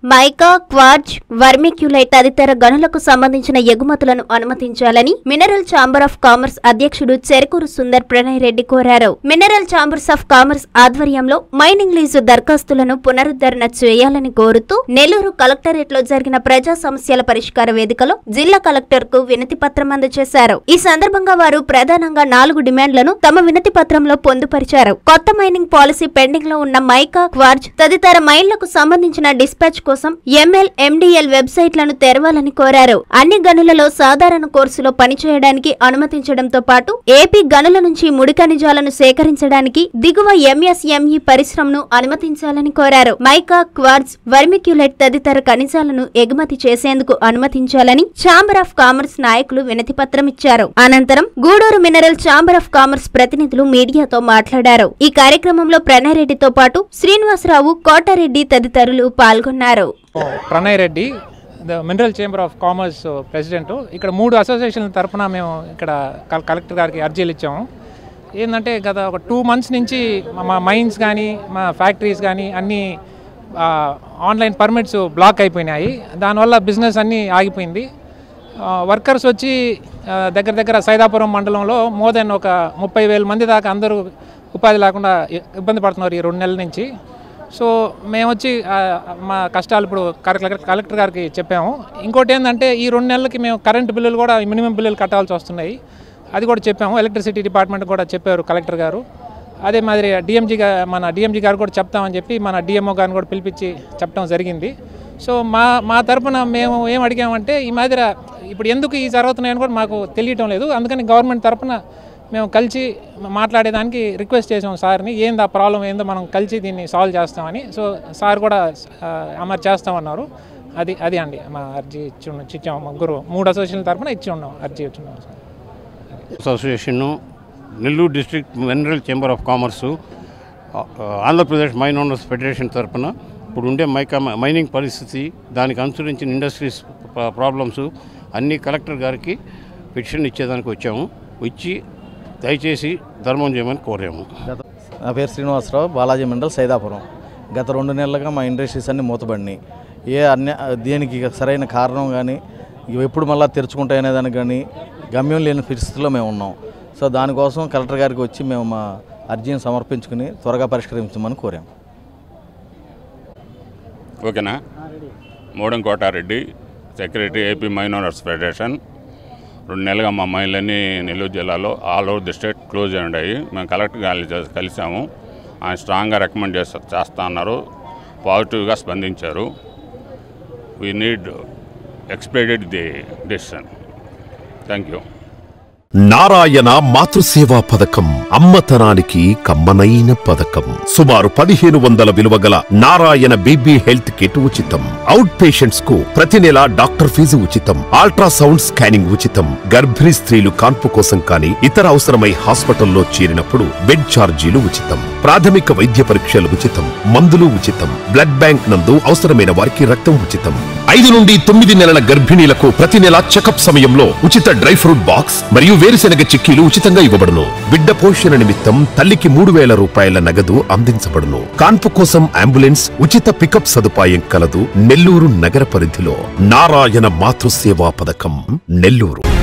Mica, quartz, vermiculite తదితర గనులకు సంబంధించిన ఎగుమతులను అనుమతించాలని మినరల్ ఛాంబర్ ఆఫ్ కామర్స్ అధ్యక్షుడు చెరుకూరు సుందర్ ప్రణయ్ రెడ్డి కోరారు. మినరల్ ఛాంబర్స్ ఆఫ్ కామర్స్ ఆధ్వర్యంలో మైనింగ్ లీజు దరఖాస్తులను పునరుద్ధరణ చేయాలని కోరుతూ నెల్లూరు కలెక్టరేట్ లో జరిగిన ప్రజా సమస్యల పరిష్కార వేదికలో జిల్లా కలెక్టర్ కు వినతి పత్రం అందజేశారు. ఈ సందర్భంగా వారు ప్రధానంగా 4 డిమాండ్లను తమ వినతి పత్రంలో పొందుపరిచారు. కొత్త మైనింగ్ పాలసీ పెండింగ్ లో ఉన్న మైకా, క్వార్జ్ తదితర మైన్లకు సంబంధించిన డిస్పాచ్ కోసం ఎంఎల్, ఎండిఎల్ వెబ్సైట్లను తెరవాలని కోరారు. అన్ని గనులలో సాధారణ కోర్సులో పనిచేయడానికి అనుమతించడంతో పాటు ఏపీ గనుల నుంచి ముడి ఖనిజాలను సేకరించడానికి దిగువ ఎంఎస్ఎంఈ పరిశ్రమను అనుమతించాలని కోరారు. మైకా, క్వార్జ్, వర్మిక్యులైట్ తదితర ఖనిజాలను ఎగుమతి చేసేందుకు అనుమతించాలని ఛాంబర్ ఆఫ్ కామర్స్ నాయకులు వినతి పత్రం ఇచ్చారు. అనంతరం Gudur mineral chamber of commerce ప్రతినిధులు మీడియాతో మాట్లాడారు. ఈ కార్యక్రమంలో ప్రణయ్ రెడ్డితో పాటు శ్రీనివాసరావు, కోటారెడ్డి తదితరులు పాల్గొన్నారు. Pranay Reddy, mineral chamber of commerce president. ఇక్కడ 3 అసోసియేషన్ల తరఫున మేము ఇక్కడ కలెక్టర్ గారికి అర్జీలు ఇచ్చాము. ఏంటంటే గత ఒక 2 మంత్స్ నుంచి మా మైన్స్ కానీ మా ఫ్యాక్టరీస్ కానీ అన్నీ ఆన్లైన్ పర్మిట్స్ బ్లాక్ అయిపోయినాయి. దానివల్ల బిజినెస్ అన్నీ ఆగిపోయింది. వర్కర్స్ వచ్చి దగ్గర సైదాపురం మండలంలో మోర్ దెన్ ఒక 30,000 మంది దాకా అందరూ ఉపాధి లేకుండా ఇబ్బంది పడుతున్నారు ఈ 2 నెలల నుంచి. సో మేము వచ్చి మా కష్టాలు ఇప్పుడు కలెక్టర్ గారికి చెప్పాము. ఇంకోటి ఏంటంటే ఈ 2 నెలలకి మేము కరెంటు బిల్లులు కూడా మినిమం బిల్లులు కట్టాల్సి వస్తున్నాయి. అది కూడా చెప్పాము. ఎలక్ట్రిసిటీ డిపార్ట్మెంట్ కూడా చెప్పారు కలెక్టర్ గారు. అదే మాదిరి మన డిఎంజీ గారు కూడా చెప్తామని చెప్పి మన డిఎంఓ గారిని కూడా పిలిపించి చెప్పడం జరిగింది. సో మా తరఫున మేము ఏం అడిగామంటే ఈ మాదిరి ఇప్పుడు ఎందుకు ఈ జరుగుతున్నాయని కూడా మాకు తెలియటం లేదు. అందుకని గవర్నమెంట్ తరఫున మేము కలిసి మాట్లాడేదానికి రిక్వెస్ట్ చేసాం సార్ని. ఏంది ఆ ప్రాబ్లం ఏందో మనం కలిసి దీన్ని సాల్వ్ చేస్తామని. సో సార్ కూడా అమలు చేస్తామన్నారు. అది అండి మా అర్జీ ఇచ్చాము. ముగ్గురు 3 అసోసియేషన్ల తరఫున ఇచ్చి ఉన్నాం, అర్జీ ఇచ్చి ఉన్నాం. Association, Nellore district mineral chamber of commerce, Andhra Pradesh mine owners federation తరఫున ఇప్పుడు ఉండే మైనింగ్ పరిస్థితి, దానికి అనుసరించిన ఇండస్ట్రీస్ ప్రాబ్లమ్స్ అన్నీ కలెక్టర్ గారికి పిటిషన్ ఇచ్చేదానికి వచ్చాము. వచ్చి దయచేసి ధర్మం చేయమని కోరాము. నా పేరు శ్రీనివాసరావు, బాలాజీ మండల్, సైదాపురం. గత 2 నెలలుగా మా ఇండస్ట్రీస్ అన్నీ మూతబడినాయి. దేనికి సరైన కారణం కానీ ఎప్పుడు మళ్ళీ తెరుచుకుంటాయనే దానికి కానీ గమ్యం లేని పరిస్థితుల్లో మేము ఉన్నాం. సో దానికోసం కలెక్టర్ గారికి వచ్చి మేము మా అర్జీని సమర్పించుకుని త్వరగా పరిష్కరించమని కోరాము. ఓకేనా? Modam Kotareddy, secretary, AP mine owners federation. 2 నెలలుగా మా మైన్లన్నీ నెల్లూరు జిల్లాలో all over the state close అయి ఉన్నాయి. మేము కలెక్టర్ గారిని కలిసాము. ఆయన స్ట్రాంగ్గా రికమెండ్ చేస్తా అన్నారు. పాజిటివ్గా స్పందించారు. We need expected the decision. Thank you. Narayana Matruseva పథకం అమ్మతనానికి కమ్మనైన పథకం. సుమారు 1500 విలువ గల నారాయణ బేబీ హెల్త్ కిట్ ఉచితం. అవుట్ పేషెంట్స్ కు ప్రతి నెల డాక్టర్ ఫీజు ఉచితం. అల్ట్రాసౌండ్ స్కానింగ్ ఉచితం. గర్భిణీ స్త్రీలు కాన్పు కోసం కానీ ఇతర అవసరమై హాస్పిటల్లో చేరినప్పుడు బెడ్ ఛార్జీలు ఉచితం. ప్రాథమిక వైద్య పరీక్షలు ఉచితం. మందులు ఉచితం. బ్లడ్ బ్యాంక్ నందు అవసరమైన వారికి రక్తం ఉచితం. 5 నుండి 9 నెలల గర్భిణీలకు ప్రతి నెల చెకప్ సమయంలో ఉచిత డ్రై ఫ్రూట్ బాక్స్ మరియు వేరుశెనగ చిక్కీలు ఉచితంగా ఇవ్వబడును. బిడ్డ పోషణ నిమిత్తం తల్లికి 3,000 రూపాయల నగదు అందించబడును. కాన్పు కోసం అంబులెన్స్ ఉచిత పికప్ సదుపాయం కలదు. నెల్లూరు నగర పరిధిలో నారాయణ మాతృసేవా పథకం, నెల్లూరు.